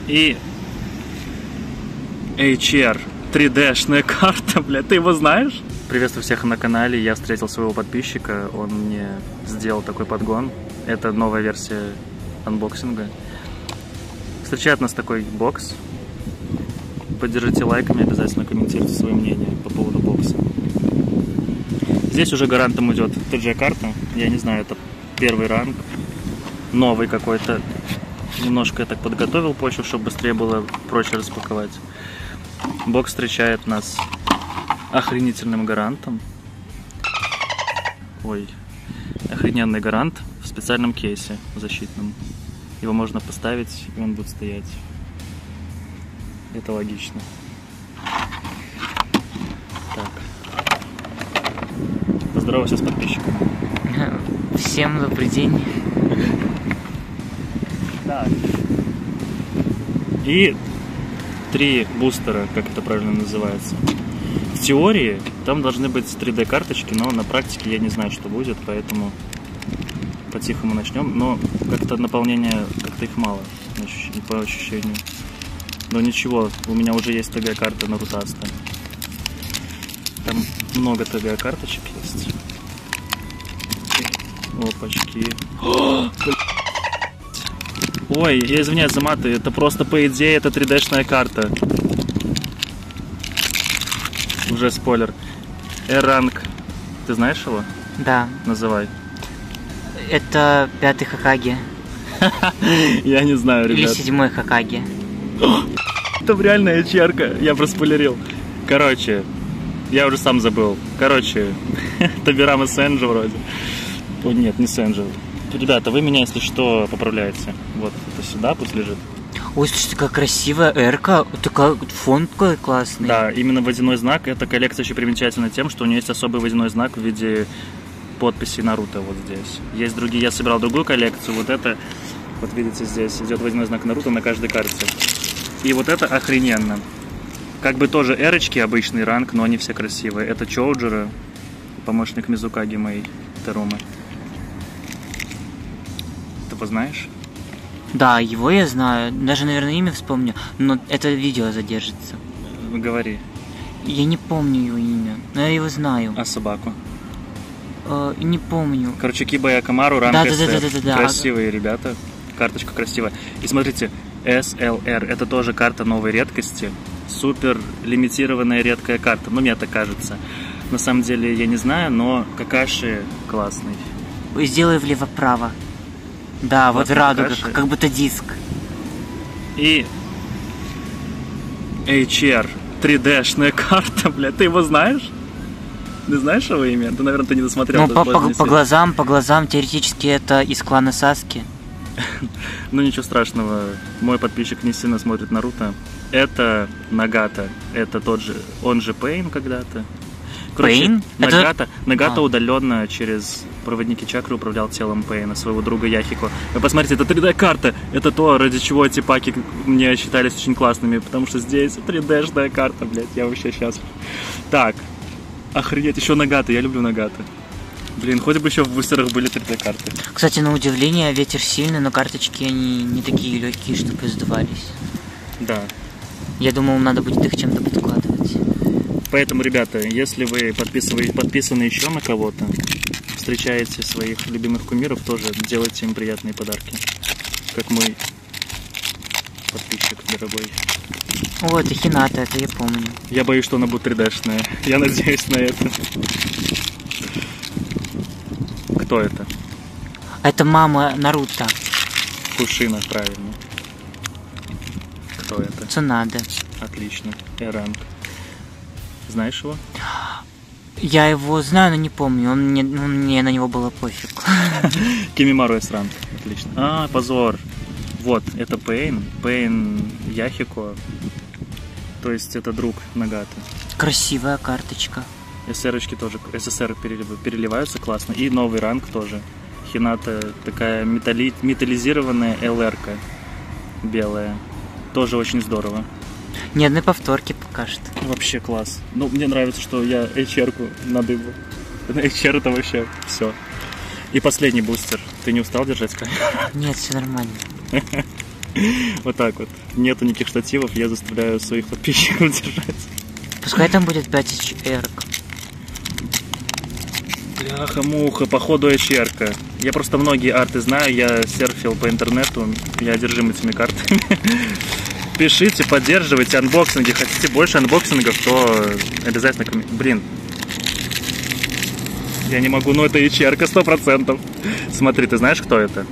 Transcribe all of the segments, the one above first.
И HR 3D-шная карта, блядь, ты его знаешь? Приветствую всех на канале, я встретил своего подписчика, он мне сделал такой подгон. Это новая версия анбоксинга. Встречает нас такой бокс. Поддержите лайками, обязательно комментируйте свое мнение по поводу бокса. Здесь уже гарантом идет TG-карта, я не знаю, это первый ранг, новый какой-то. Немножко я так подготовил почву, чтобы быстрее было проще распаковать. Бокс встречает нас охренительным гарантом. Ой, охрененный гарант в специальном кейсе защитном. Его можно поставить, и он будет стоять. Это логично. Так. Поздоровайся с подписчиками. Всем добрый день. Так. И 3 бустера, как это правильно называется. В теории там должны быть 3D карточки, но на практике я не знаю, что будет, поэтому по-тихому начнем. Но как-то наполнение, как-то их мало по ощущению. Но ничего, у меня уже есть ТГ-карта Нарутаста. Там много ТГ-карточек есть. Опачки. Ой, я извиняюсь за маты, это просто по идее это 3D-шная карта. Уже спойлер. R-ранг. Ты знаешь его? Да. Называй. Это 5-й Хокаге. Я не знаю, ребят. Или 7-й Хокаге. Там реальная HR-ка, я проспойлерил. Короче, я уже сам забыл. Короче, Табирама Сенджи вроде. О, нет, не Сенджи. Ребята, вы меня, если что, поправляете. Вот, это сюда пусть лежит. Ой, слушай, такая красивая эрка, такой фон такой классный. Да, именно водяной знак. Эта коллекция еще примечательна тем, что у нее есть особый водяной знак в виде подписи Наруто вот здесь. Есть другие, я собирал другую коллекцию, вот это, вот видите, здесь идет водяной знак Наруто на каждой карте. И вот это охрененно. Как бы тоже эрочки, обычный ранг, но они все красивые. Это Чоуджиро, помощник Мизукаги моей, Терумы. Ты его знаешь? Да, его я знаю, даже, наверное, имя вспомню, но это видео задержится. Говори. Я не помню его имя, но я его знаю. А собаку? Не помню. Короче, Киба и Акамару, ранг СФ. Да. Красивые ребята, карточка красивая. И смотрите, SLR, это тоже карта новой редкости. Супер лимитированная редкая карта, ну мне так кажется. На самом деле я не знаю, но Какаши классный. Сделай влево-право. Да, вот радуга, Какаши. Как будто диск. И HR 3D-шная карта, блядь, ты его знаешь? Ты знаешь его имя? Ты, наверное, ты не досмотрел. Ну, по глазам, теоретически это из клана Саски. Ну, ничего страшного. Мой подписчик не сильно смотрит Наруто. Это Нагата. Это тот же, он же Пейн когда-то. Короче, Нагата удаленно через проводники чакры управлял телом Пейна, своего друга Яхико. Вы посмотрите, это 3D-карта. Это то, ради чего эти паки мне считались очень классными, потому что здесь 3D-шная карта, блядь, я вообще счастлив. Так, охренеть, еще Нагата, я люблю Нагата. Блин, хоть бы еще в бустерах были 3D-карты. Кстати, на удивление, ветер сильный, но карточки, они не такие легкие, чтобы сдувались. Да. Я думал, надо будет их чем-то подкладывать. Поэтому, ребята, если вы подписаны еще на кого-то, встречаете своих любимых кумиров, тоже делайте им приятные подарки. Как мой подписчик дорогой. О, это Хината, это я помню. Я боюсь, что она будет 3D-шная. Я надеюсь на это. Кто это? Это мама Наруто. Кушина, правильно. Кто это? Цунада. Отлично. R-ранг. Знаешь его? Я его знаю, но не помню. Мне на него было пофиг. Кимимару S-ранг. Отлично. А, позор. Вот, это Пейн. Пейн Яхико. То есть это друг Нагаты. Красивая карточка. ССР-очки тоже. СССР переливаются классно. И новый ранг тоже. Хината такая металлизированная ЛР-ка. Белая. Тоже очень здорово. Ни одной повторки пока что. Вообще класс. Ну, мне нравится, что я HR-ку надыбу. На HR это вообще все. И последний бустер. Ты не устал держать камеру? Нет, все нормально. Вот так вот. Нету никаких штативов, я заставляю своих подписчиков держать. Пускай там будет 5 эрк. Бляха-муха, походу HR-ка. Я просто многие арты знаю, я серфил по интернету, я одержим этими картами. Пишите, поддерживайте анбоксинги. Хотите больше анбоксингов, то обязательно Блин. Я не могу, но это HR-ка 100%. Смотри, ты знаешь, кто это?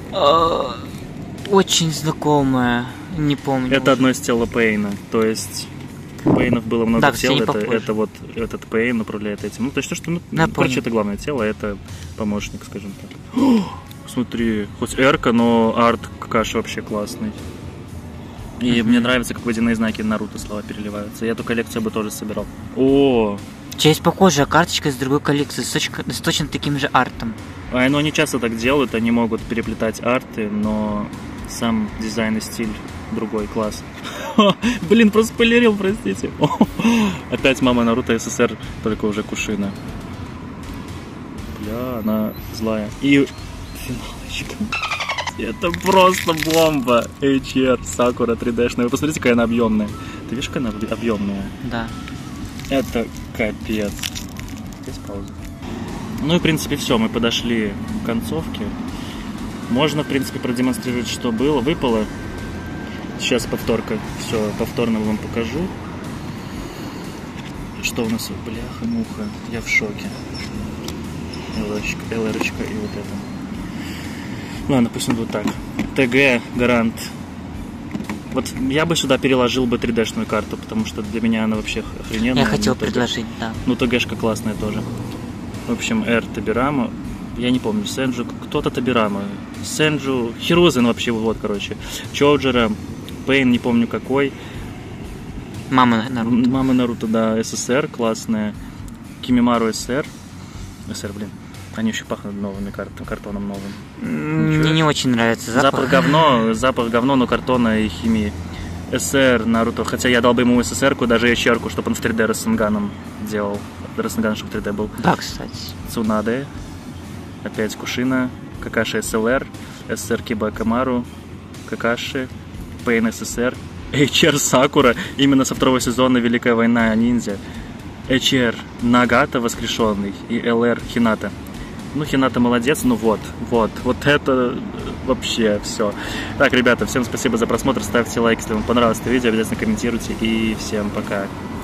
Очень знакомая, не помню. Это одно из тела Пейна, то есть... Пейнов было много тел, это вот этот Пейн управляет этим. Ну, то есть то, что, короче, это главное тело, это помощник, скажем так. Смотри, хоть эрка, но арт Какаши вообще классный. И мне нравится, как водяные знаки Наруто слова переливаются. Я эту коллекцию бы тоже собирал. О! У тебя есть похожая карточка из другой коллекции, с точно таким же артом. Ну, они часто так делают, они могут переплетать арты, но сам дизайн и стиль другой, класс. Блин, просто спойлерил, простите. Опять мама Наруто СССР, только уже Кушина. Бля, она злая. И финалочка. Это просто бомба. HR, Сакура 3D-шная. Вы посмотрите, какая она объемная. Ты видишь, какая она объемная? Да. Это капец. Здесь пауза. Ну и, в принципе, все. Мы подошли к концовке. Можно, в принципе, продемонстрировать, что было. Выпало. Сейчас повторка. Все, повторно вам покажу. Что у нас? Бляха-муха. Я в шоке. ЛРочка и вот это. Ладно, пусть он вот так. ТГ, Гарант. Вот я бы сюда переложил бы 3D-шную карту, потому что для меня она вообще охрененная. Я хотел предложить, да. Ну, ТГшка классная тоже. В общем, Р Табирама. Я не помню, Сенджу, кто-то Табирама. Сенджу, Хирузен вообще, вот, короче. Чоуджера, Пейн, не помню какой. Мама Наруто. Мама Наруто, да, СССР классная. Кимимару СССР. СССР, блин. Они еще пахнут новыми картоном новым. Мне не очень нравится запах. Запах говно, но картона и химии. СССР, Наруто. Хотя я дал бы ему СССР-ку, даже HR-ку, чтобы он в 3D Рассенганом делал. Рассенган, чтобы 3D был. Да, кстати. Цунаде. Опять Кушина. Какаши СЛР. СССР Киба Камару. Какаши. Пейн СССР. HR Сакура. Именно со второго сезона Великая война ниндзя. HR Нагата воскрешенный. И ЛР Хината. Ну, Хината молодец, ну вот это вообще все. Так, ребята, всем спасибо за просмотр, ставьте лайк, если вам понравилось это видео, обязательно комментируйте, и всем пока.